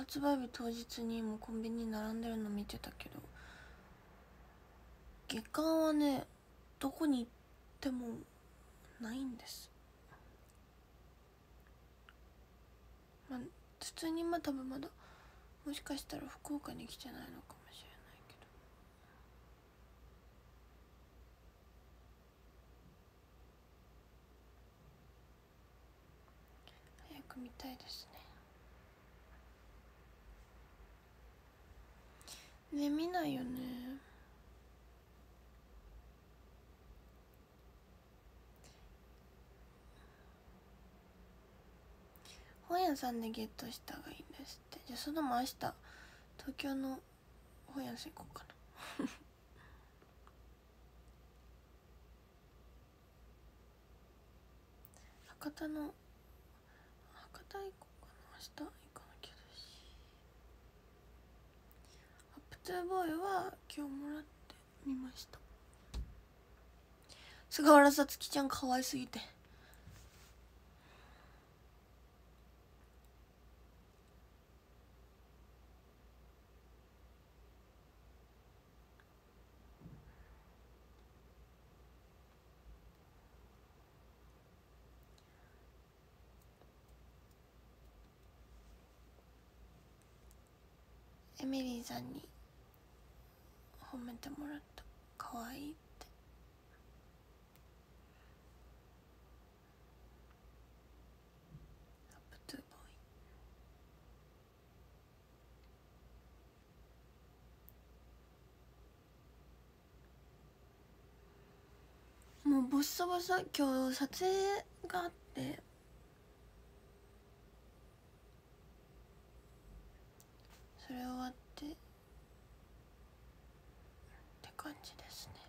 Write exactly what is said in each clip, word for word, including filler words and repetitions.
発売日当日にもうコンビニに並んでるの見てたけど、月刊はねどこに行ってもないんです。まあ普通にまあ多分まだもしかしたら福岡に来てないのかもしれないけど、早く見たいですね。ね、見ないよね。本屋さんでゲットしたがいいんですって。じゃあそのも明日東京の本屋さん行こうかな博多の博多行こうかな。明日行かなきゃだし。アップトゥーボーイは今日もらってみました。菅原さつきちゃん可愛すぎて、エミリーさんに褒めてもらった。可愛いって。アップトゥーボーイ。もうボッサボサ。今日撮影があってそれ終わってって感じですね。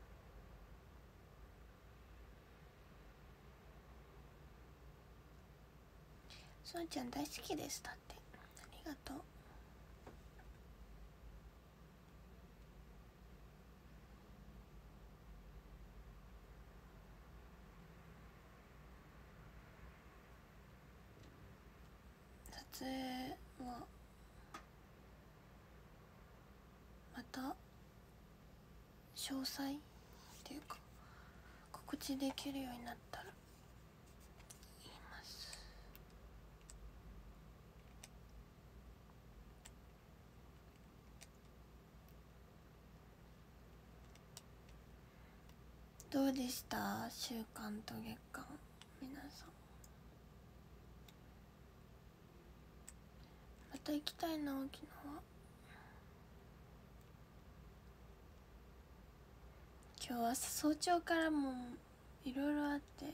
そうちゃん大好きです。だってありがとう。撮影はまた詳細っていうか告知できるようになったら言います。どうでした週間と月間、皆さん。また行きたいな沖縄。今日は早朝からもいろいろあって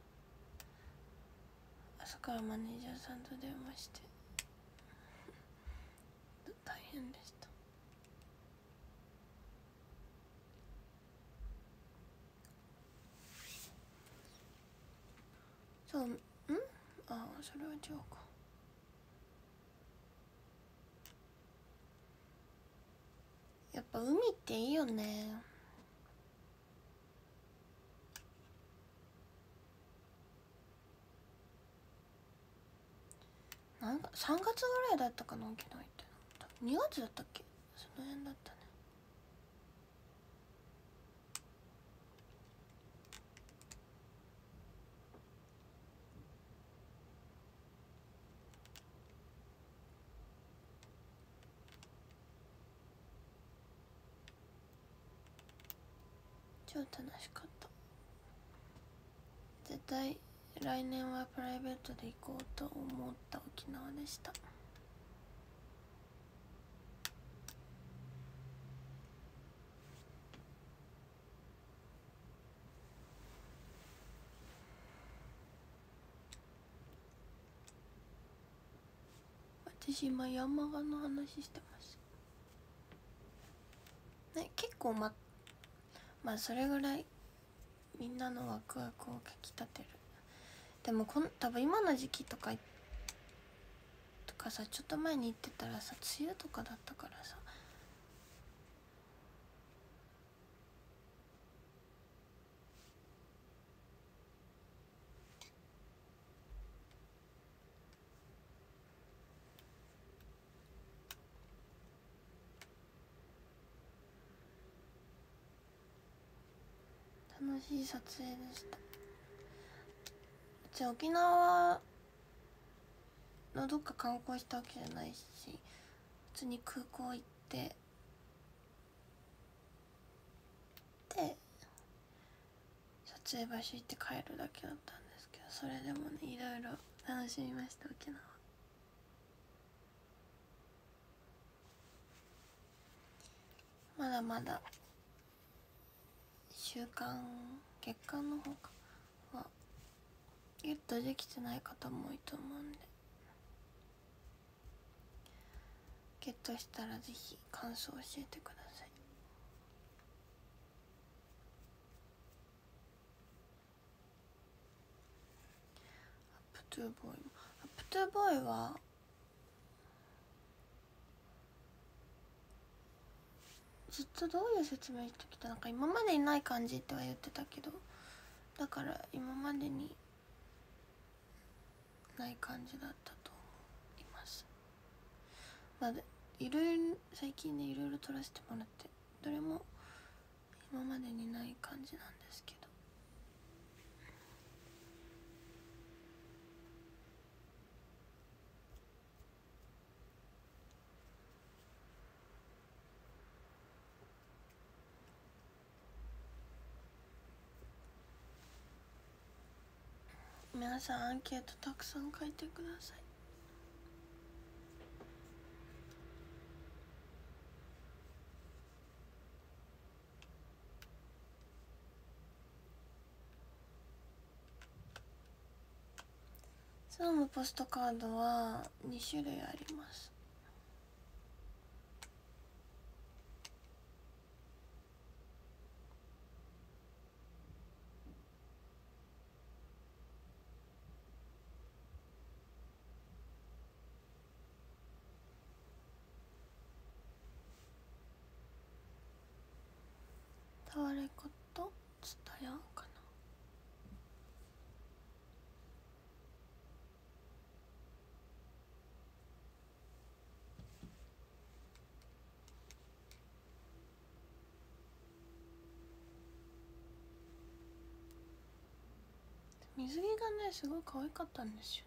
朝からマネージャーさんと電話して大変でした。そう、んああそれは違うか。やっぱ海っていいよね。なんかさんがつぐらいだったかな沖縄行っての。にがつだったっけ、その辺だったね。超楽しかった。絶対来年はプライベートで行こうと思った沖縄でした。私今山鹿の話してますね。結構ままあそれぐらいみんなのワクワクをかきたてる。でもこん多分今の時期とかとかさ、ちょっと前に行ってたらさ梅雨とかだったからさ、 楽しい撮影でした。うち沖縄のどっか観光したわけじゃないし、普通に空港行ってで撮影場所行って帰るだけだったんですけど、それでもねいろいろ楽しみました。沖縄まだまだ週間月間の方かはゲットできてない方も多いと思うんで、ゲットしたらぜひ感想教えてください。アップトゥーボーイもアップトゥーボーイはずっとどういう説明してきたのか、今までにない感じっては言ってたけど、だから今までにない感じだったと思います。まあいろいろ最近ねいろいろ撮らせてもらってどれも今までにない感じなんですけど、皆さんアンケートたくさん書いてください。そのポストカードはに種類あります。タワレコとツタヤかな。水着がねすごい可愛かったんですよね。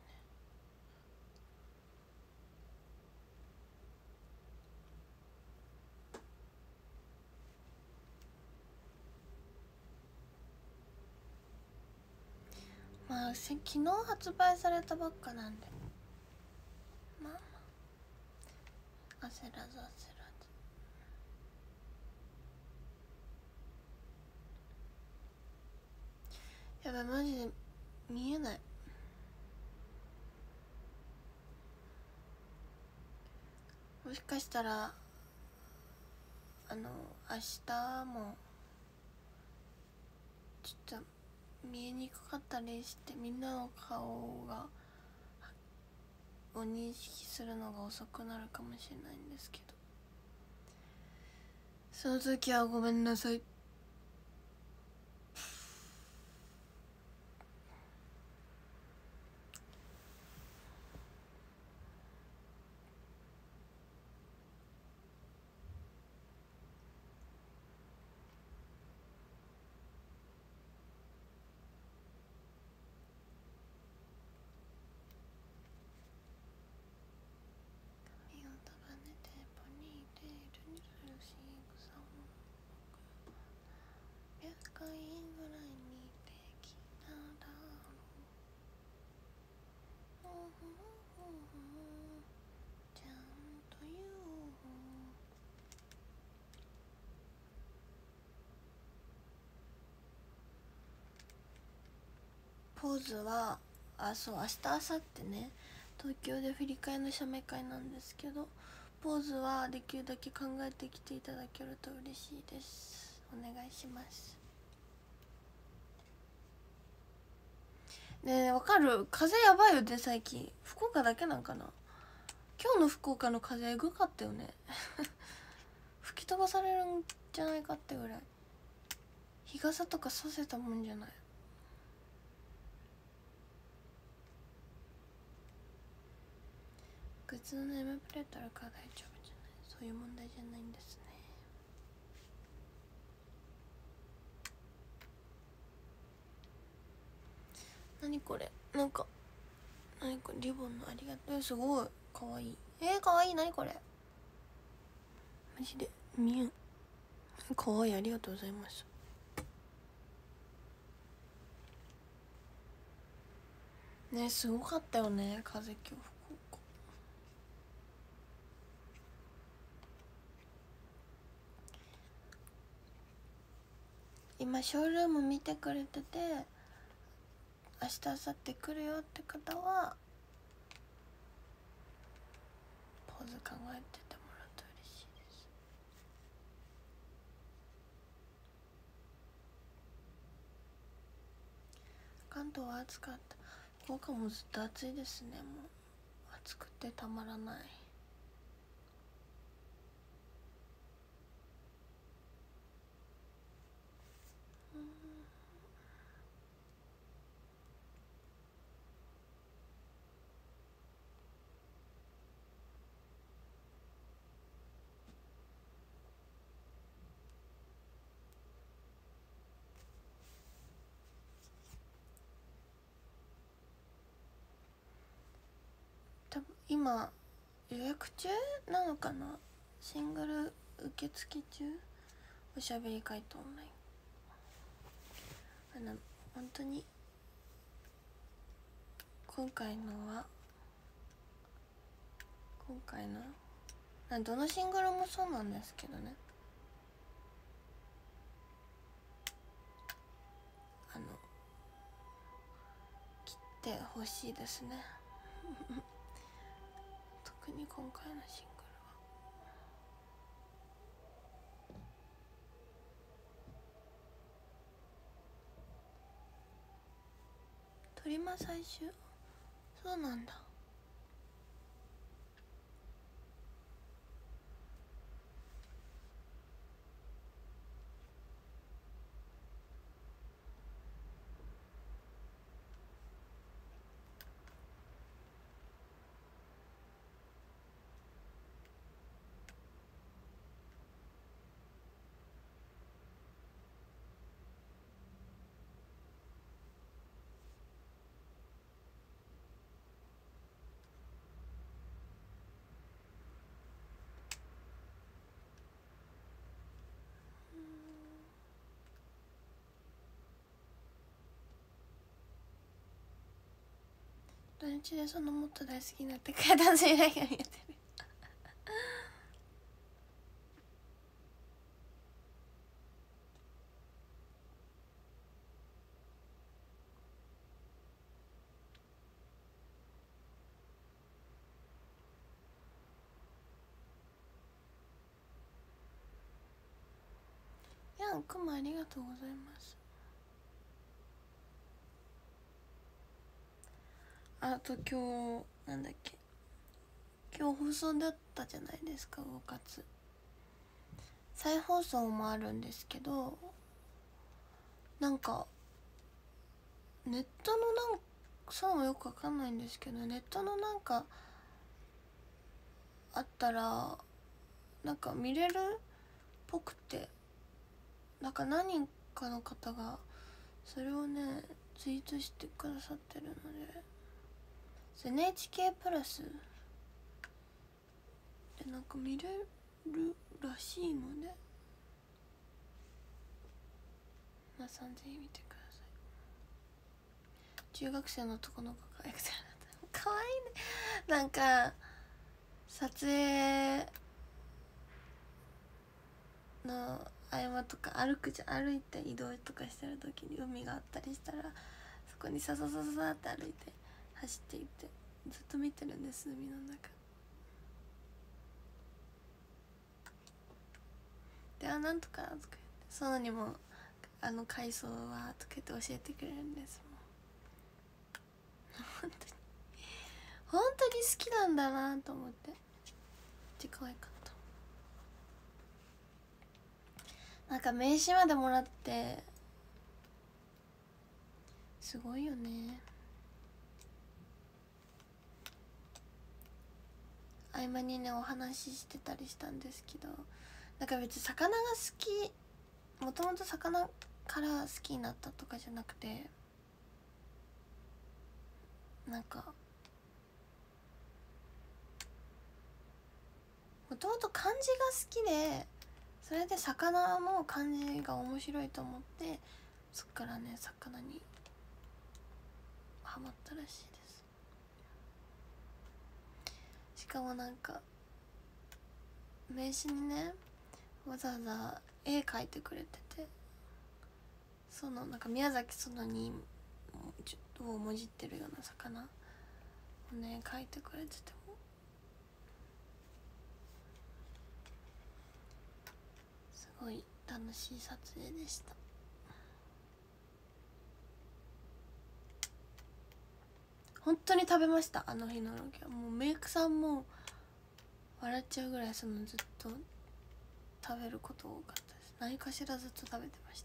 まあ昨日発売されたばっかなんで、まあまあ焦らず焦らず。やばいマジで見えない。もしかしたらあの明日もちょっと見えにくかったりして、みんなの顔がを認識するのが遅くなるかもしれないんですけど、その時はごめんなさい。回ぐらいにできただろう、ちゃんと言おう。ポーズはあそう明日明後日ね東京で振り替えの写メ会なんですけど、ポーズはできるだけ考えてきていただけると嬉しいです。お願いします。ねえわかる？風やばいよね最近。福岡だけなんかな。今日の福岡の風エグかったよね吹き飛ばされるんじゃないかってぐらい。日傘とかさせたもんじゃない。靴のネームプレートあるから大丈夫じゃない。そういう問題じゃないんですね。 何これ、なんか何これ、リボンのありがとう、すごいかわいい。えー、かわいい。何これ、マジで見えん。かわいい、ありがとうございます。ね、すごかったよね、風今日福岡。今ショールーム見てくれてて、明日明後日来るよって方はポーズ考えててもらうと嬉しいです。関東は暑かった。福岡もずっと暑いですね。もう暑くてたまらない。多分今予約中なのかな。シングル受付中、おしゃべり会とオンライン。あの本当に今回のは今回のどのシングルもそうなんですけどね、あの切ってほしいですね特に今回のシングルは。トリマ最終、そうなんだ。土日でそのもっと大好きになってくれたせいだけ見えてるやんくもありがとうございます。あと今日なんだっけ、今日放送だったじゃないですか、魚活。再放送もあるんですけど、なんかネットのなんそうもよくわかんないんですけど、ネットのなんかあったらなんか見れるっぽくて、なんか何人かの方がそれをねツイートしてくださってるので、エヌエイチケー プラスでなんか見れるらしいので、皆さんぜひ見てください。中学生の男の子がエクセルだったかわいいね。なんか撮影の合間とか歩くじゃ歩いて移動とかしてる時に海があったりしたら、そこにさささささって歩いて走っていってずっと見てるんです、海の中で。あ、なんとかとか言って、そのにもあの海藻はとか言って教えてくれるんですもん。本当に本当に好きなんだなと思って、めっちゃ可愛かった。なんか名刺までもらってすごいよね。合間にねお話ししてたりしたんですけど、なんか別に魚が好き、もともと魚から好きになったとかじゃなくて、 なんかもともと漢字が好きで、それで魚の漢字が面白いと思って、そっからね魚にハマったらしいです。しかもなんか名刺にねわざわざ絵描いてくれてて、そのなんか宮崎そのにをもじってるような魚をね描いてくれてて、もすごい楽しい撮影でした。本当に食べました、あの日のロケは。もうメイクさんも笑っちゃうぐらい、そのずっと食べること多かったです。何かしらずっと食べてました。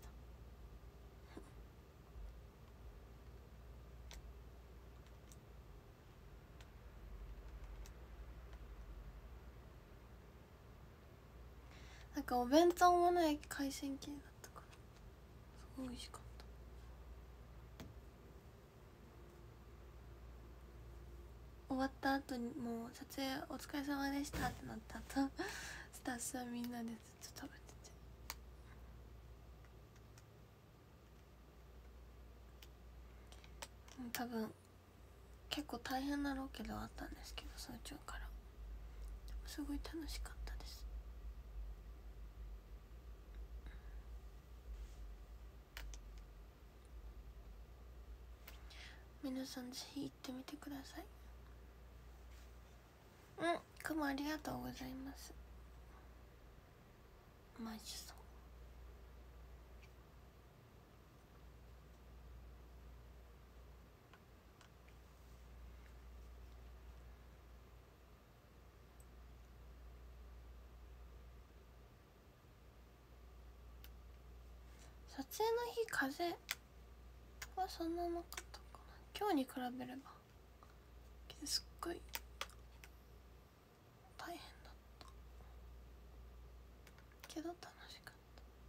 なんかお弁当もね海鮮系だったからすごい美味しかった。終わった後にもう撮影お疲れ様でしたってなった後スタッフさんみんなでずっと食べてて、多分結構大変なロケではあったんですけど、早朝からすごい楽しかったです。皆さんぜひ行ってみてください。うん、くもありがとうございます。マジそう。撮影の日風はそんななかったかな、今日に比べれば。すっごい大変だったけど楽しかった。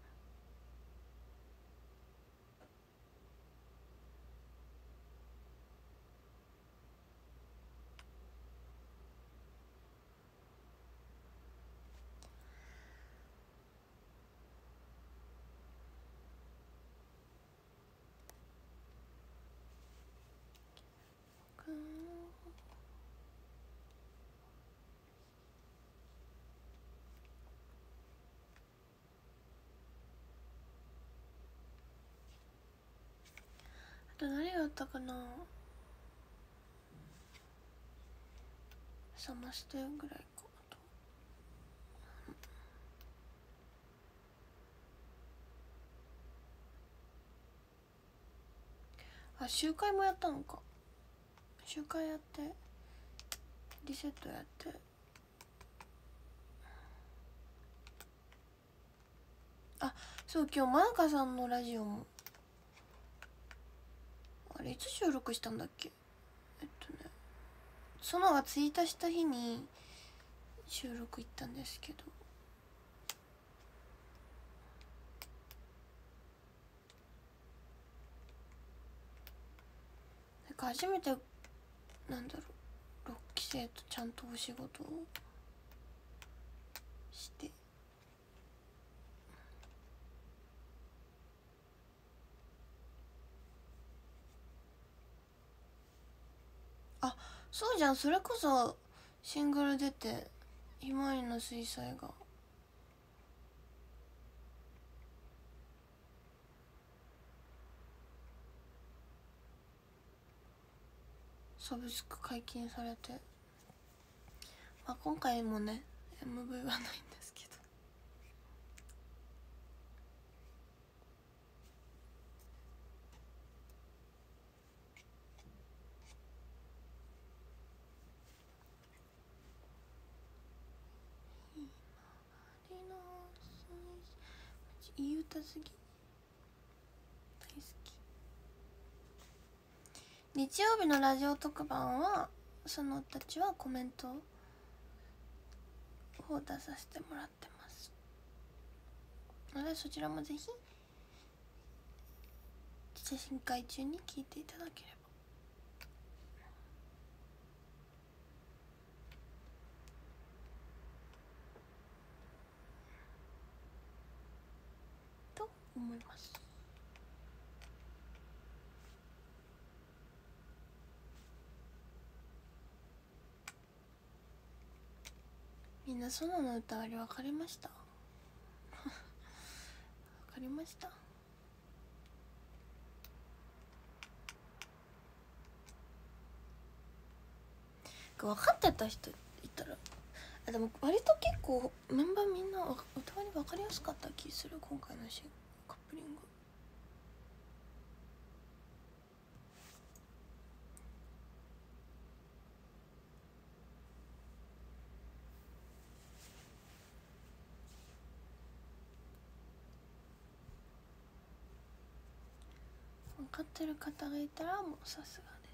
くんあと何があったかな、サマステぐらいか。あとあ集会もやったのか。集会やってリセットやって、あそう今日まなかさんのラジオもあれいつ収録したんだっけ。えっとねそのがツイートした日に収録行ったんですけど、なんか初めてなんだろうろっき生とちゃんとお仕事をして、あそうじゃん、それこそシングル出てひまわりの水彩がサブスク解禁されて、まあ、今回もね エムブイ はないんですけど、ひまわりの水彩いい歌すぎ、大好き。日曜日のラジオ特番はそのたちはコメントを出させてもらってますので、そちらもぜひ写真会中に聞いていただければ。 思います。みんなソノの歌あれ分かりました分かりました。分かってた人いたら、あでも割と結構メンバーみんな歌割り分かりやすかった気する。今回のシーンカップリング分かってる方がいたらもうさすがです。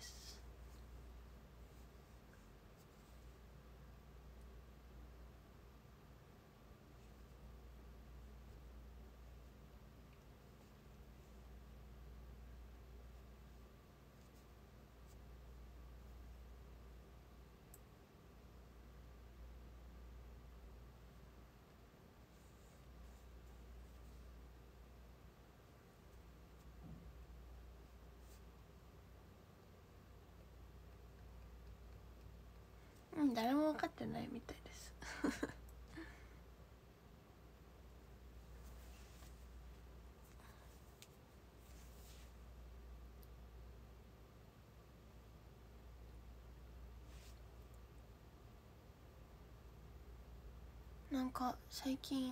うん、誰も分かってないみたいですなんか最近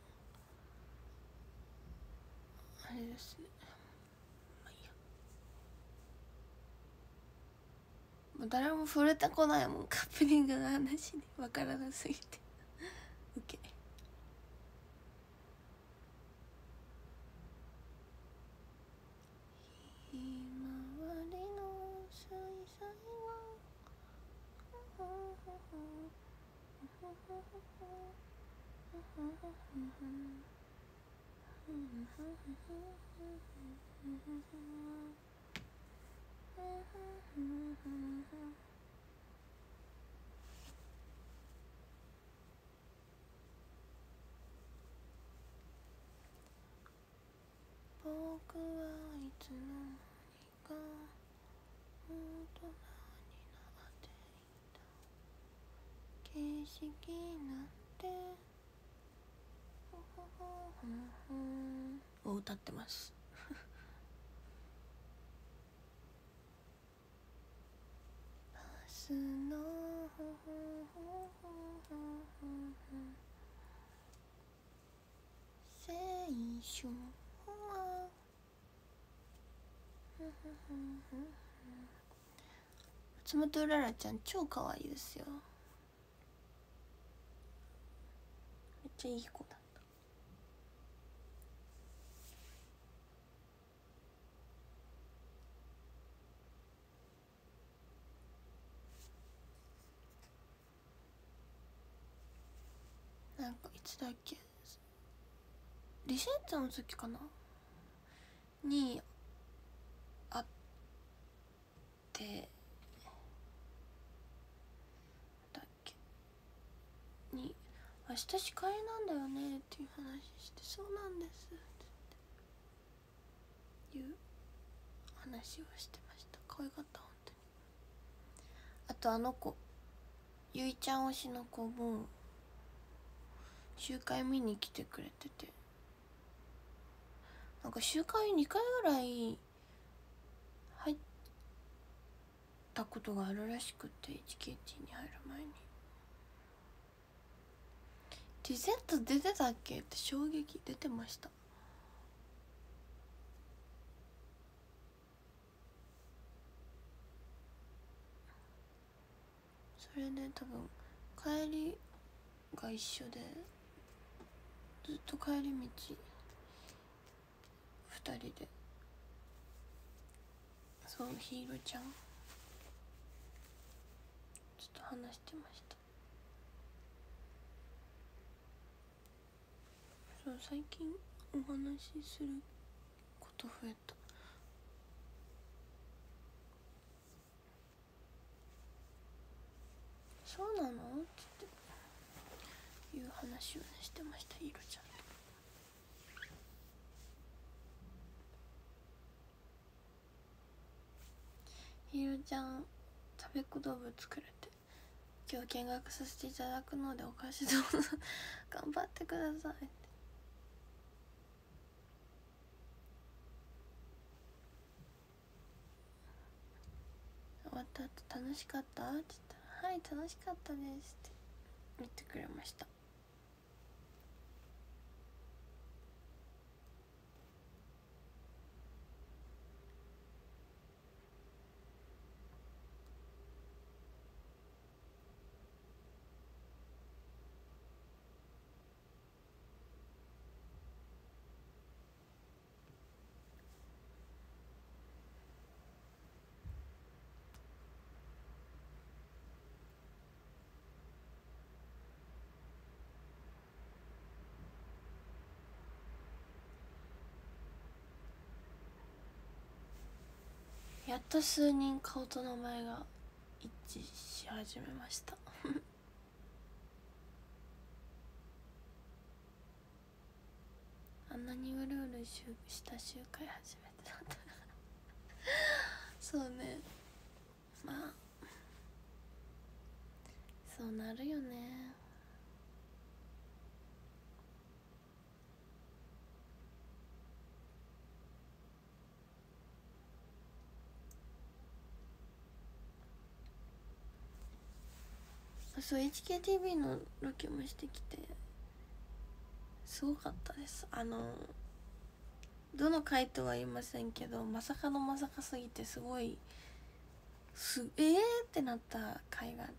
あれですね、まあいいや、もう誰も触れてこないもん、カップリングの話に分からなすぎてウケ。ひまわりの水彩は僕はいつの間にか大人になっていた、景色なんてを歌ってます明日の青春は松本うららちゃん超可愛いですよ。めっちゃいい子だった。なんかいつだっけ、リセットの時かなに会ってだっけに、明日司会なんだよねっていう話して、そうなんですっていう話をしてました。可愛かった本当に。あとあの子ゆいちゃん推しの子も集会見に来てくれてて、なんか集会にかいぐらい入ったことがあるらしくて、 エイチケーティー に入る前に。リセット出てたっけって衝撃。出てました。それで多分帰りが一緒で、ずっと帰り道ふたりで、そうヒーローちゃんちょっと話してました。そう最近お話しすること増えた。そうなのっていう話をねしてました、ヒーローちゃんと。 ちゃんたべっ子動物くれて、今日見学させていただくのでお菓子どうぞ頑張ってくださいって。終わった後楽しかったって言ったら「はい楽しかったです」って言ってくれました。やっと数人顔と名前が一致し始めましたあんなにうるうるした集会初めてだったそうね、まあそうなるよね。そう エイチケーティーブイ のロケもしてきてすごかったです。あのどの回とは言いませんけど、まさかのまさかすぎてすごいすえーってなった回があって、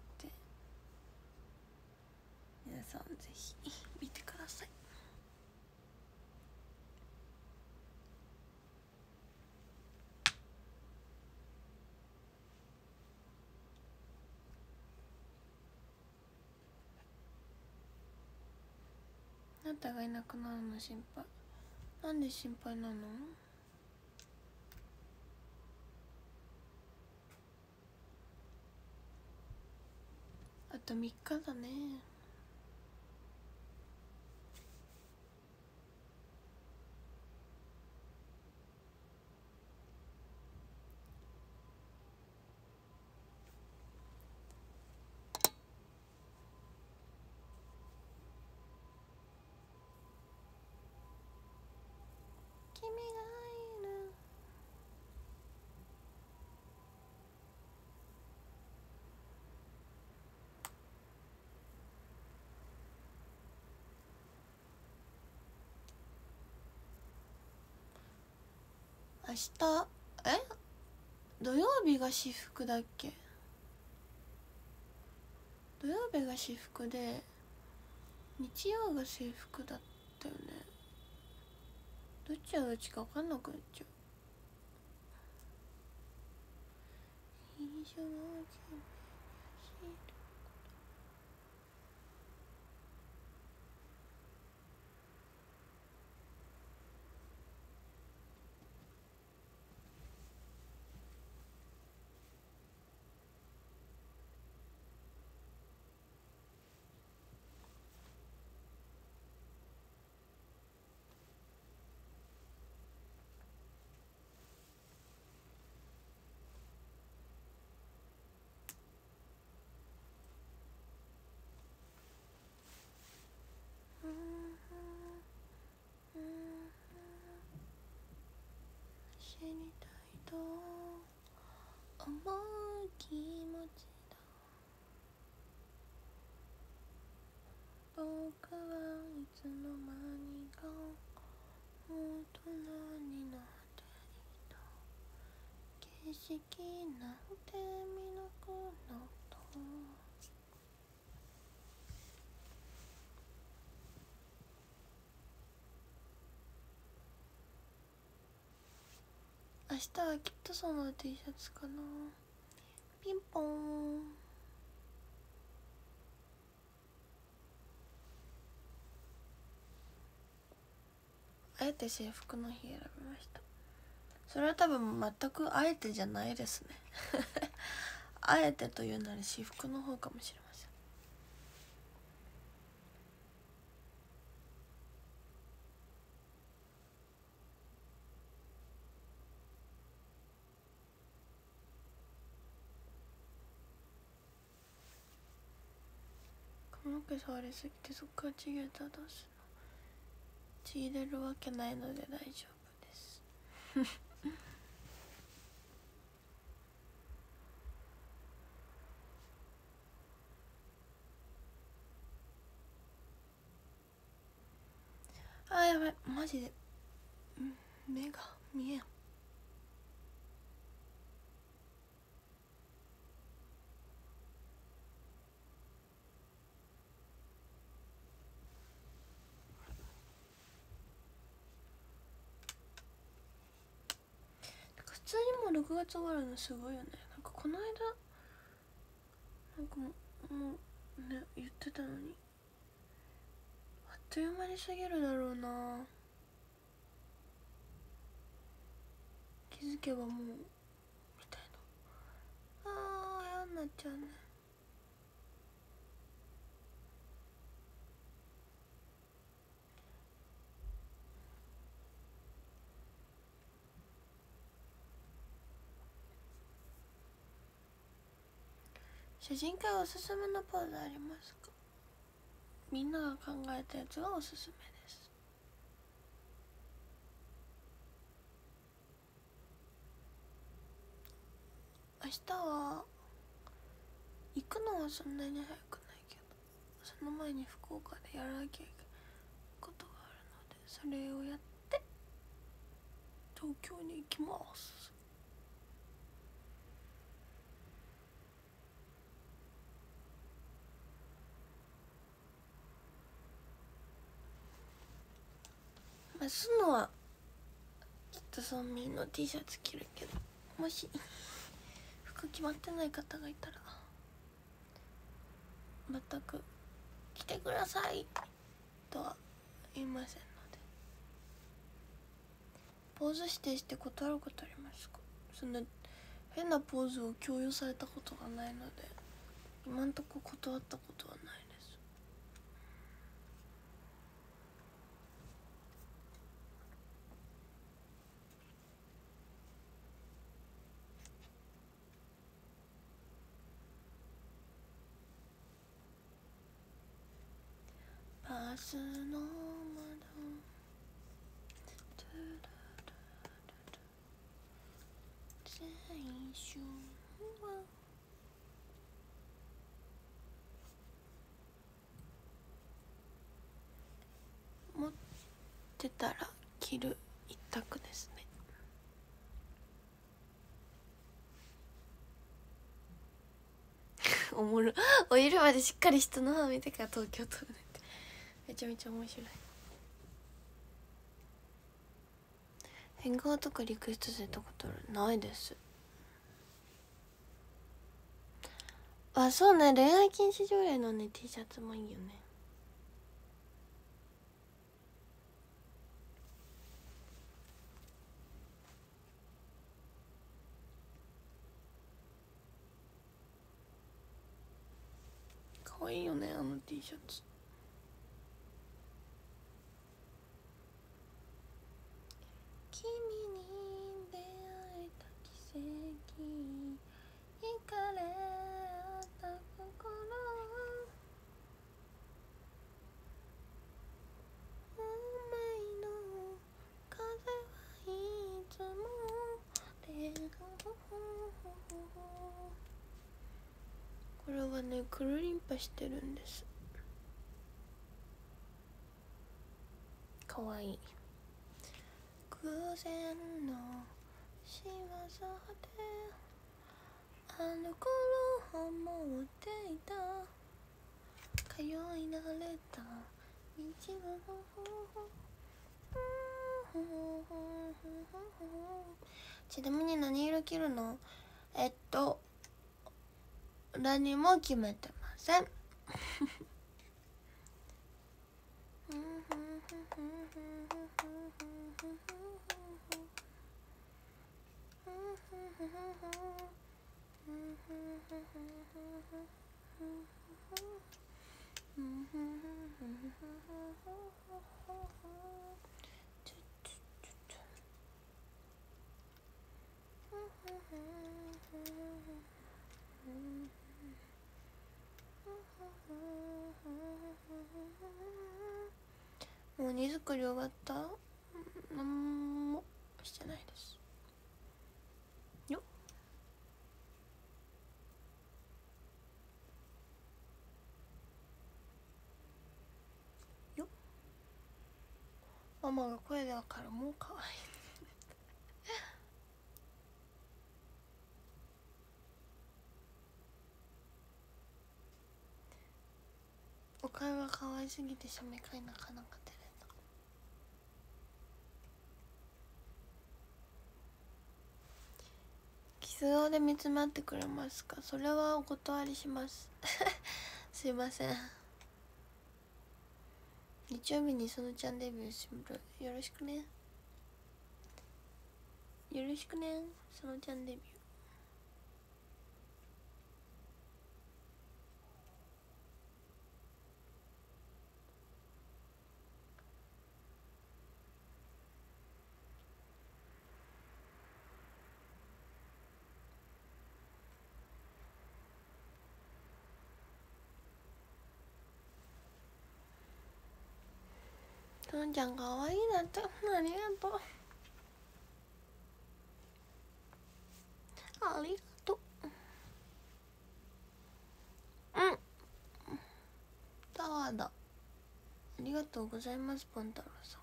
皆さんぜひ見てください。あなたがいなくなるの心配。なんで心配なの？あとみっかだね。君がいる。明日え土曜日が私服だっけ？土曜日が私服で日曜が制服だったよね。どっちがどっちか分かんなくなっちゃう。非常に知りたいと思う気持ちだ。僕はいつの間にか大人になっていた。景色なんて見なくなった。明日はきっとその T シャツかな。ピンポーン。あえて制服の日選びました。それは多分全くあえてじゃないですねあえてというなら私服の方かもしれません。 の毛触りすぎてそっからちぎれたらどうするの。ちぎれるわけないので大丈夫ですあーやばいマジで目が見えん。普通にもうろくがつ終わるのすごいよね。なんかこの間なんかもうもうね言ってたのにあっという間に過ぎるだろうな。気づけばもうみたいな。あー嫌になっちゃうね。写真会おすすめのポーズありますか。みんなが考えたやつがおすすめです。明日は行くのはそんなに早くないけど、その前に福岡でやらなきゃいけないことがあるので、それをやって東京に行きます。まあすのはきっと村民の T シャツ着るけど、もし服決まってない方がいたら全く来てくださいとは言いませんので。ポーズ指定して断ることありますか。そんな変なポーズを強要されたことがないので今んとこ断ったことはないです。バスの窓最初は持ってたら着る一択ですね。おもろお昼までしっかり人の方見てから東京飛ぶねってめちゃめちゃ面白い。変顔とかリクエストされたことある。ないです。あ、そうね、恋愛禁止条例のね T シャツもいいよね。かわいいよねあの T シャツ。君に出会えた奇跡惹かれ合った心運命の風はいつも出る。これはねくるりんぱしてるんです。かわいい。偶然の仕業であの頃思っていた通い慣れた道がちなみに何色着るの。えっと何も決めてませんもう荷造り終わった？なんもしてないですよ。よママが声でわかる。もうかわいいおかゆが可愛すぎてしゃめかいなかなか出れた。キス顔で見つめ合ってくれますか？それはお断りしますすいません。日曜日にそのちゃんデビューする。よろしくね、よろしくね、そのちゃんデビュー。とんちゃんかわいいなって。ありがとう、ありがとう。うんタワーだ。ありがとうございます。ポン太郎さん、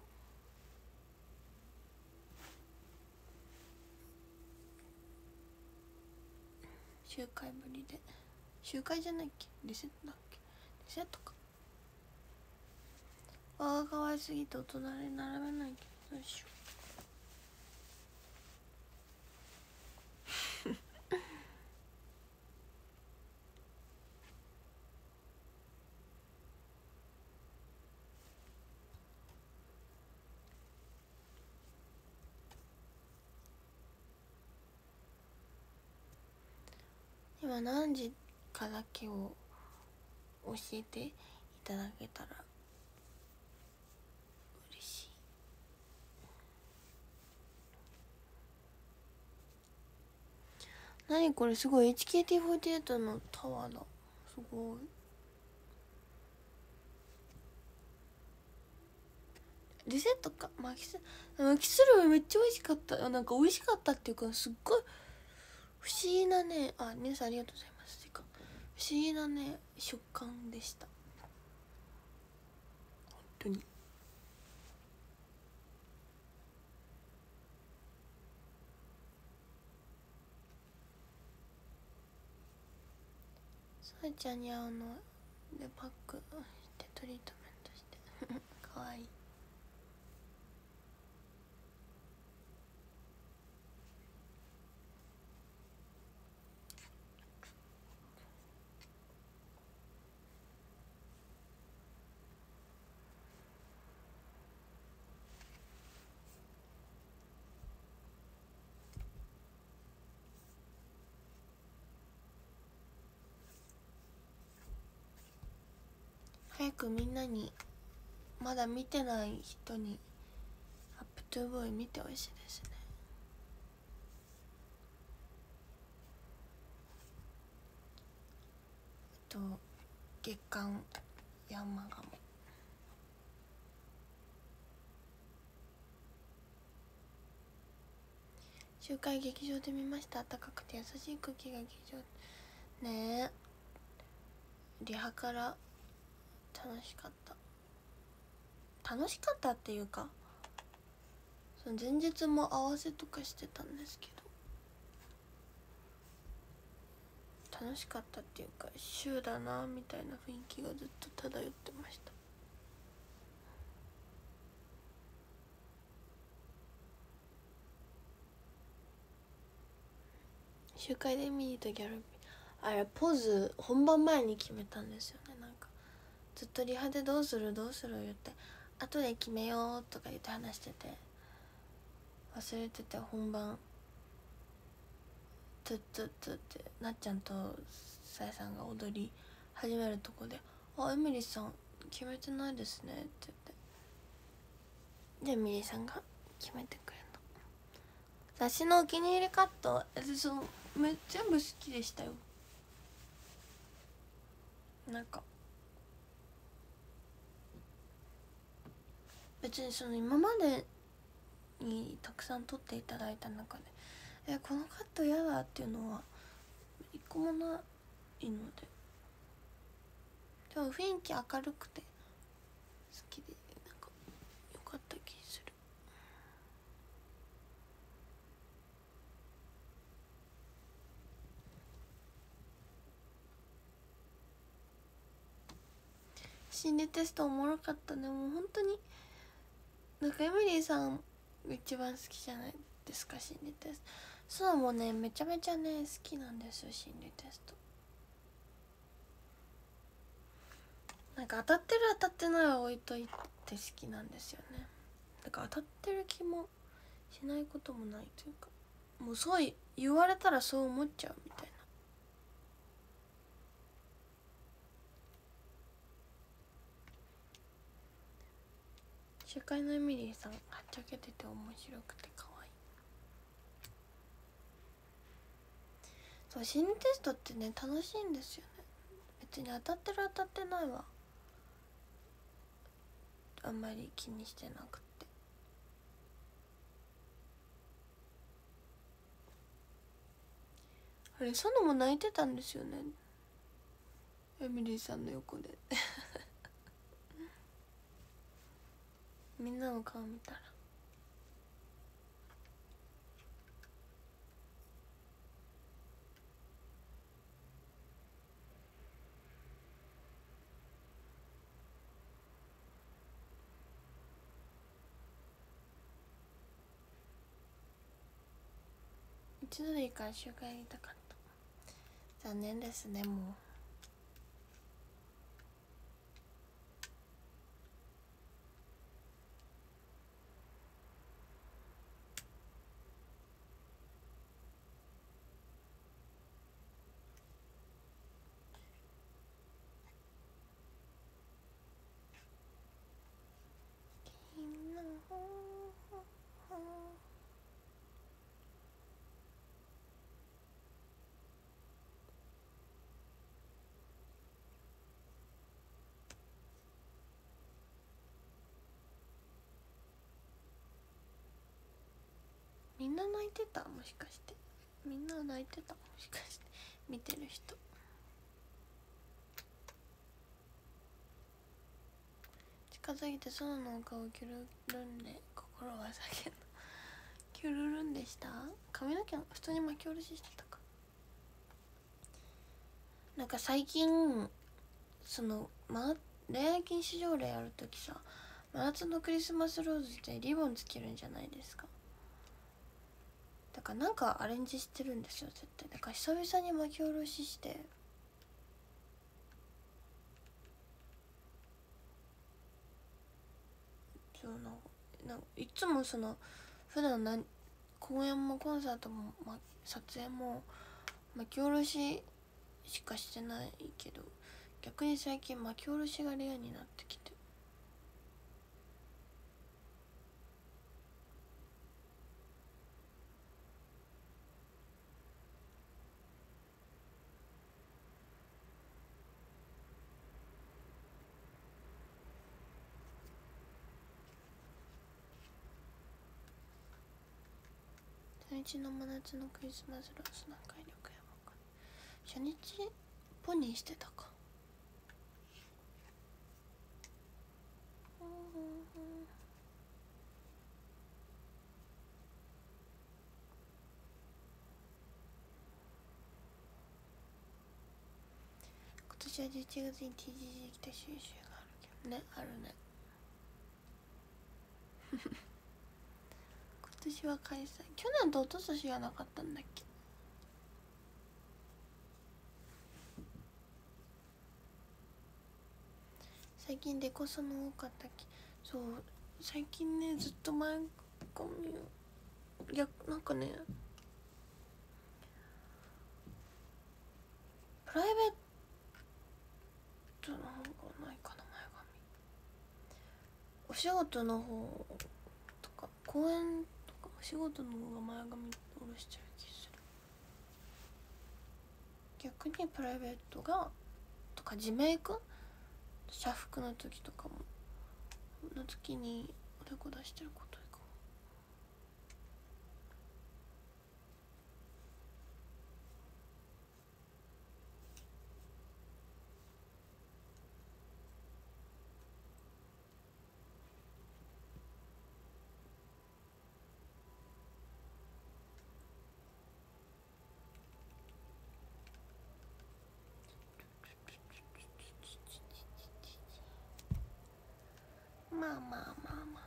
周回ぶりで。周回じゃないっけ、リセットだっけ、リセットか。わあ、かわいすぎて大人に並べないけどどうしよう今何時かだけを教えていただけたら嬉しい。何これ、すごい エイチケーティーフォーティーエイト のタワーだ。すごい。リセットか。マキスマキスルめっちゃ美味しかった。なんか美味しかったっていうか、すっごい不思議なね、あ、皆さんありがとうございます。てか不思議なね食感でした、本当に。さあちゃんに会うのでパックしてトリートメントしてかわいい。早くみんなに、まだ見てない人にアップトゥーボーイ見てほしいですね。えっと月刊ヤンマガも周回劇場で見ました。暖かくて優しい空気が劇場ねえ。リハから楽しかった。楽しかったっていうか、その前日も合わせとかしてたんですけど、楽しかったっていうか、週だなみたいな雰囲気がずっと漂ってました。集会で見に行ったギャルビー、あれポーズ本番前に決めたんですよね。なんかずっとリハでどうするどうする言って後で決めようとか言って話してて忘れてて、本番トゥットゥットゥってなっちゃんとさやさんが踊り始めるとこで「あ、エミリーさん決めてないですね」って言って、でエミリーさんが決めてくれるの。雑誌のお気に入りカット、そのめ全部好きでしたよ。 なんか別にその今までにたくさん撮っていただいた中でえこのカット嫌だっていうのは一個もないので、でも雰囲気明るくて好きでなんか良かった気する。心理テストおもろかったね。もう本当になんかエミリーさんが一番好きじゃないですか心理テスト。そうもねめちゃめちゃね好きなんですよ心理テスト。なんか当たってる当たってないは置いといて好きなんですよね。だから当たってる気もしないこともないというか、もうそう言われたらそう思っちゃうみたいな。社会のエミリーさんはっちゃけてて面白くて可愛い。そう心理テストってね楽しいんですよね。別に当たってる当たってないはあんまり気にしてなくて、あれソノも泣いてたんですよねエミリーさんの横でみんなの顔見たら一度でいいから集会やりたかった。残念ですねもう。みんな泣いてたもしかして。みんな泣いてたもしかして見てる人。近づいてソノの顔キュルルンで心は叫んだ。キュルルンでした。髪の毛普通に巻き下ろししてたか。なんか最近その、ま、恋愛禁止条例やるときさ真夏のクリスマスローズでリボンつけるんじゃないですか。だからなんかアレンジしてるんですよ絶対。だから久々に巻き下ろししてそうなんかなんかいつもその普段なん公演もコンサートも、ま、撮影も巻き下ろししかしてないけど逆に最近巻き下ろしがレアになってきて、初日の真夏のクリスマスローズ何回力やばか初日ポニーしてたか。今年はじゅういちがつに ティージージー 来た収集があるけどね。あるね今年は開催。去年と一昨年はなかったんだっけ。最近デコソの多かったっけ。そう最近ねずっと前髪をいやなんかねプライベートの方がないかな前髪。お仕事の方とか公演とかお仕事の方が前髪下ろしちゃう気する。逆にプライベートがとか自メイク社服の時とかもの時におでこ出してることいいかも。まあまあまあま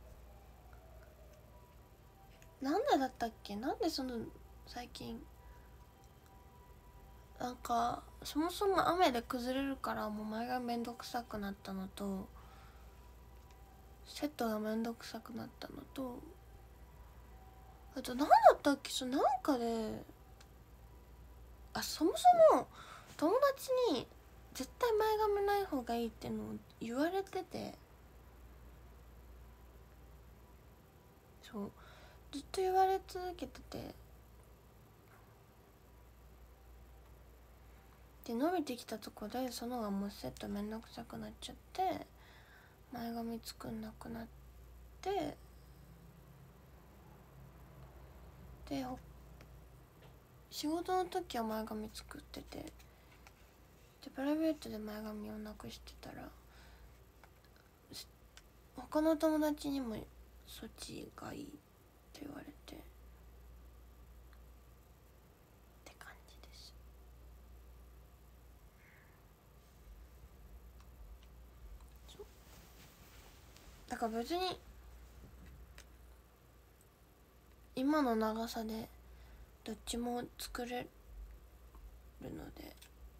あ、なんでだったっけ。なんでその最近なんかそもそも雨で崩れるからもう前がめんどくさくなったのと、セットがめんどくさくなったのと、あと何だったっけ。そうなんかで、あ、そもそも友達に絶対前髪ない方がいいってのを言われてて、そうずっと言われ続けてて、で伸びてきたとこでそのがもうセットめんどくさくなっちゃって前髪作んなくなって、で仕事の時は前髪作ってて、でプライベートで前髪をなくしてたら他の友達にもそっちがいいって言われてって感じです。そうだから別に今の長さでどっちも作れるので、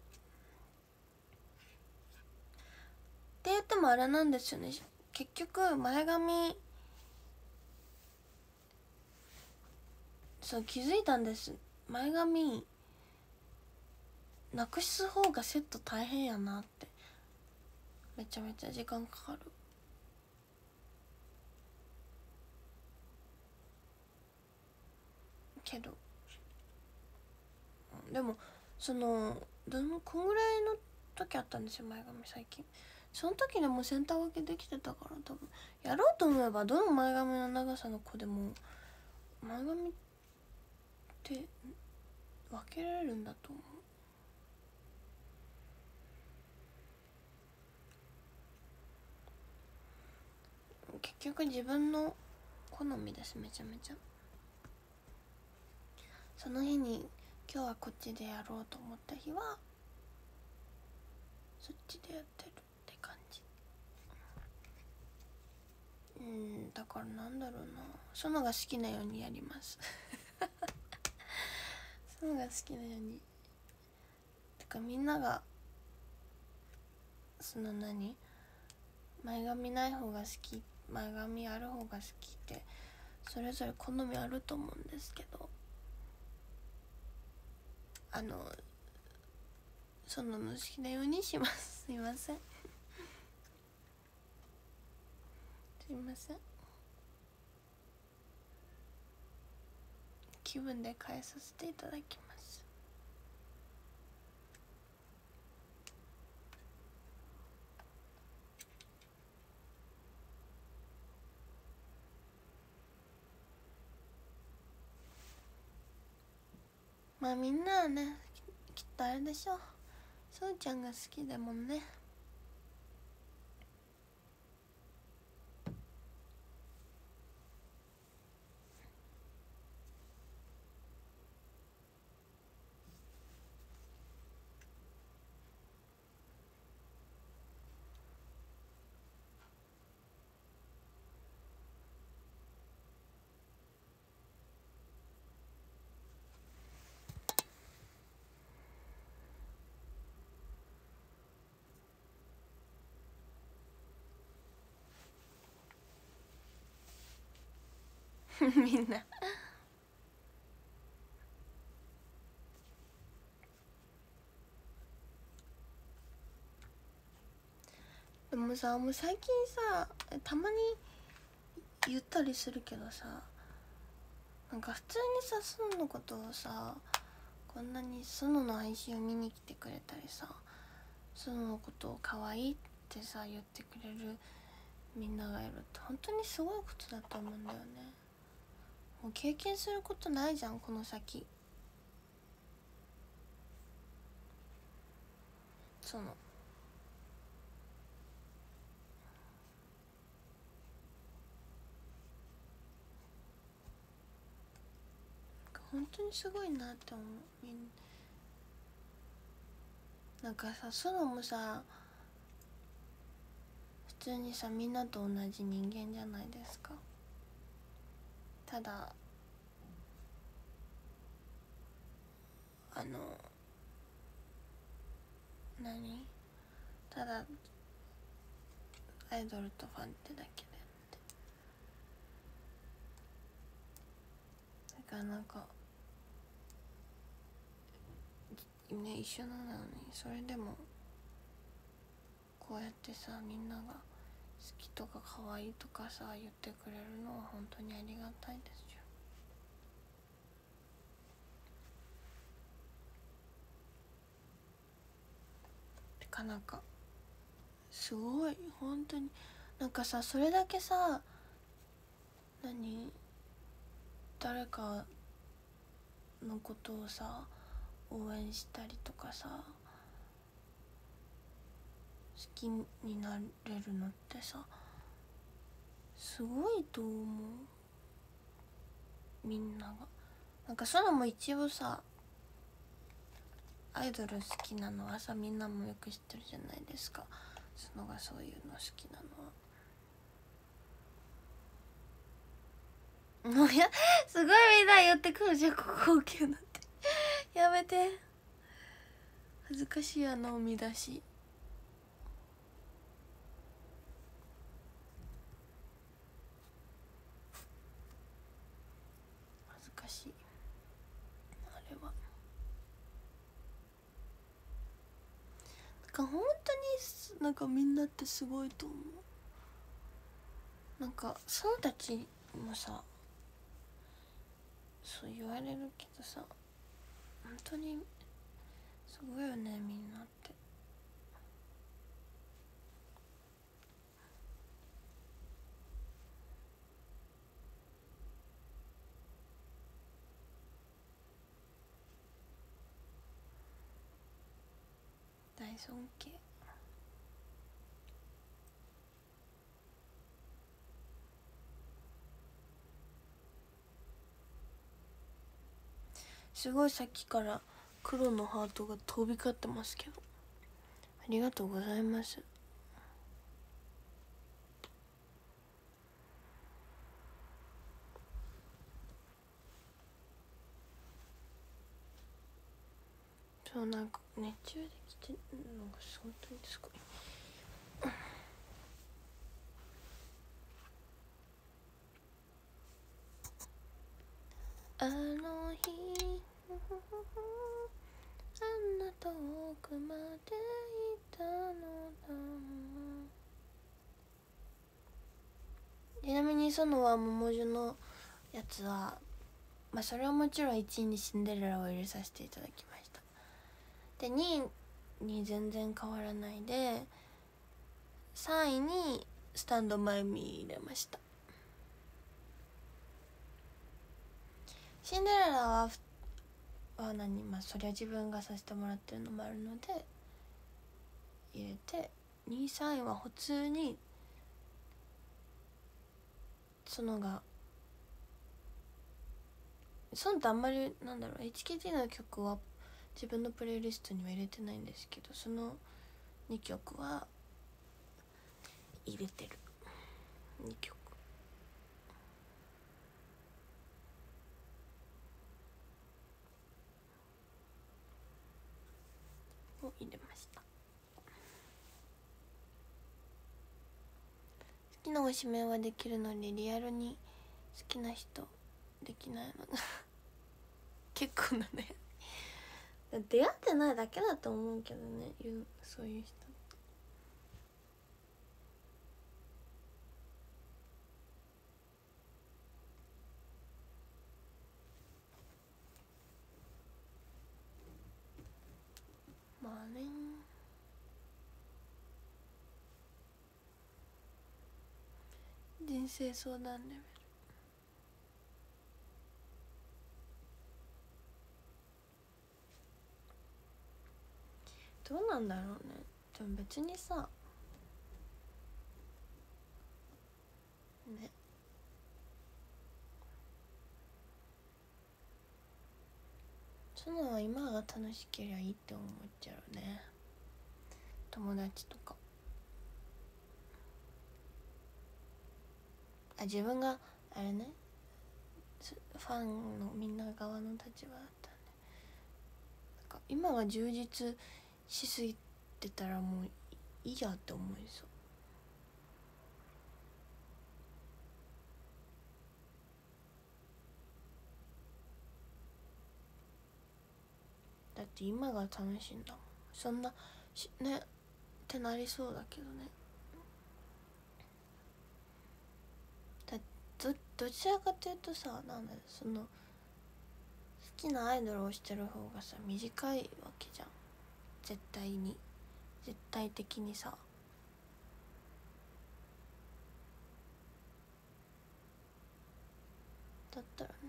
って言ってもあれなんですよね。結局前髪そう気づいたんです。前髪なくす方がセット大変やなって。めちゃめちゃ時間かかるけど、でもそのどのこんぐらいの時あったんですよ前髪最近。その時でもセンター分けできてたから多分やろうと思えばどの前髪の長さの子でも前髪って分けられるんだと思う。結局自分の好みです。めちゃめちゃその日に今日はこっちでやろうと思った日はそっちでやってるって感じ。うんだからなんだろうな、そのが好きなようにやりますそのが好きなようにてかみんながその何前髪ない方が好き前髪ある方が好きってそれぞれ好みあると思うんですけど、あのそのの好きなようにしますすいませんすいません気分で変えさせていただきます。まあみんなはねきっとあれでしょう、そうちゃんが好きだもんね。みんなでもさもう最近さたまに言ったりするけどさ、なんか普通にさスノのことをさこんなにスノの配信を見に来てくれたりさそのことを可愛いってさ言ってくれるみんながいるって本当にすごいことだと思うんだよね。もう経験することないじゃんこの先。その本当にすごいなって思う。みんなんかさソロもさ普通にさみんなと同じ人間じゃないですか。ただあの何ただアイドルとファンってだけでだからなんかね一緒なのにそれでもこうやってさみんなが好きとか可愛いとかさ言ってくれるのは本当にありがたいですよ。てかなんかすごい本当になんかさそれだけさ何誰かのことをさ応援したりとかさ好きになれるのってさすごいと思う。みんながなんかそれも一応さアイドル好きなのはさみんなもよく知ってるじゃないですか。そのがそういうの好きなのはもういやすごいみんな言ってくるじゃんここ高級なんてやめて恥ずかしいあの見出し。恥ずかしいあれは。なんか本当になんかみんなってすごいと思う。なんかそのたちもさそう言われるけどさ本当にすごいよねみんなって。大尊敬。すごいさっきから黒のハートが飛び交ってますけどありがとうございます。そうなんか熱中できてるのが本当にすごい。あの日あんな遠くまでいたのだ。ちなみにそのは桃樹のやつはまあそれはもちろんいちいにシンデレラを入れさせていただきました。でにいに全然変わらないでさんいにスタンドバイミー入れました。シンデレラはは何まあそりゃ自分がさせてもらってるのもあるので入れてにいさんいは普通にそのがそのってあんまりなんだろう エイチケーティー の曲は自分のプレイリストには入れてないんですけどそのにきょくは入れてる。にきょくを入れました。好きな推しメンはできるのにリアルに好きな人できないのが結構なね出会ってないだけだと思うけどねそういう人。まあね人生相談レベル。どうなんだろうね。でも別にさね、そのは今が楽しけりゃいいって思っちゃうね。友達とかあ自分があれねファンのみんな側の立場だったんで、なんか今が充実しすぎてたらもういいやって思いそう。だって今が楽しいんだもん。そんなしねってなりそうだけどね。だどどちらかというとさ、なんだその好きなアイドルをしてる方がさ短いわけじゃん、絶対に絶対的にさ。だったらね、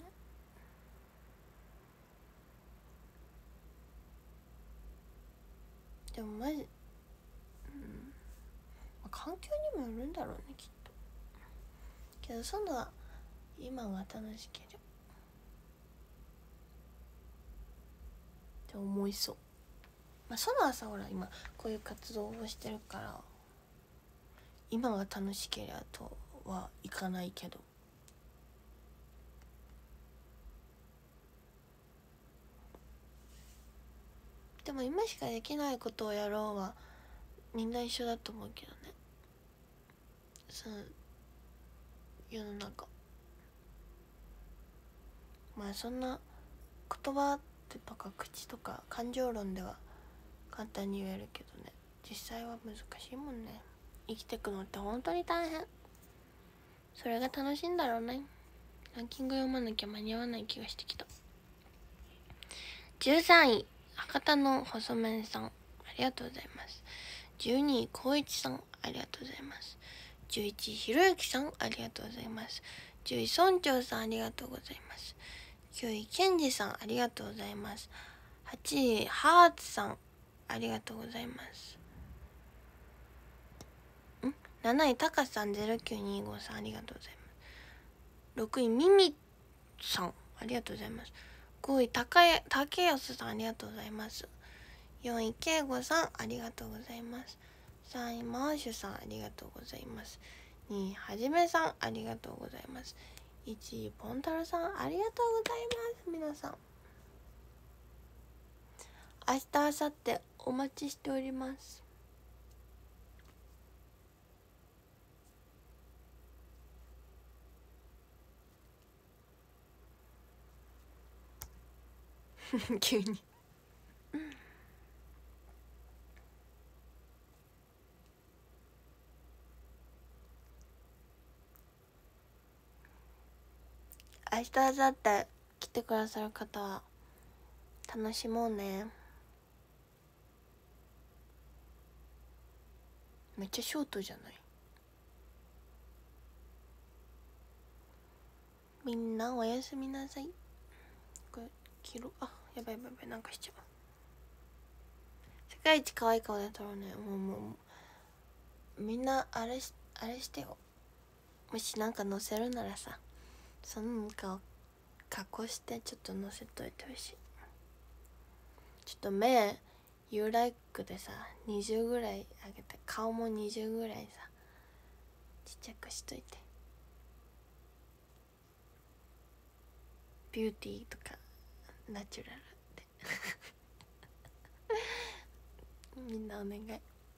でもマジ、うん、環境にもよるんだろうねきっと。けどそんな今が楽しければって思いそう。まあそのはさほら今こういう活動をしてるから今が楽しければとはいかないけど、でも今しかできないことをやろうはみんな一緒だと思うけどね。その世の中まあそんな言葉とか口とか感情論では簡単に言えるけどね、実際は難しいもんね。生きてくのって本当に大変。それが楽しいんだろうね。ランキング読まなきゃ間に合わない気がしてきた。じゅうさんい博多の細麺さんありがとうございます。じゅうにい光一さんありがとうございます。じゅういちいひろゆきさんありがとうございます。じゅうい村長さんありがとうございます。きゅういけんじさんありがとうございます。はちいハーツさんありがとうございます。んなないたかさんゼロきゅうにごさんありがとうございます。ろくいみみさんありがとうございます。ごいたかやたけやすさんありがとうございます。よんいけいごさんありがとうございます。さんいマーシュさんありがとうございます。にいはじめさんありがとうございます。いちいポンタロさんありがとうございます。皆さん明日明後日お待ちしております。急に明日明後日来てくださる方は楽しもうね。めっちゃショートじゃない？みんなおやすみなさい。これ切ろう。あやばいやばいやばい、なんかしちゃう。世界一可愛い顔で撮ろうね。もうもうもうみんなあれしあれしてよ。もしなんか載せるならさその顔加工してちょっと載せといてほしい。ちょっと目ユーライクでさにじゅうぐらい上げて顔もにじゅうぐらいさちっちゃくしといて。ビューティーとかナチュラルってみんなお願い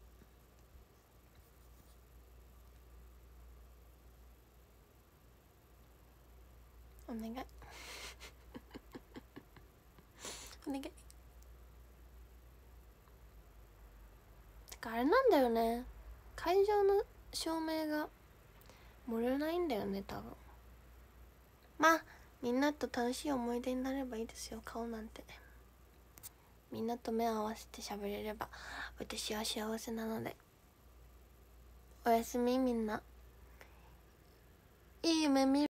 お願いお願い。てかあれなんだよね、会場の照明が盛れないんだよね多分。まあみんなと楽しい思い出になればいいですよ。顔なんてみんなと目を合わせて喋れれば私は幸せなので。おやすみみんな。 いい夢見る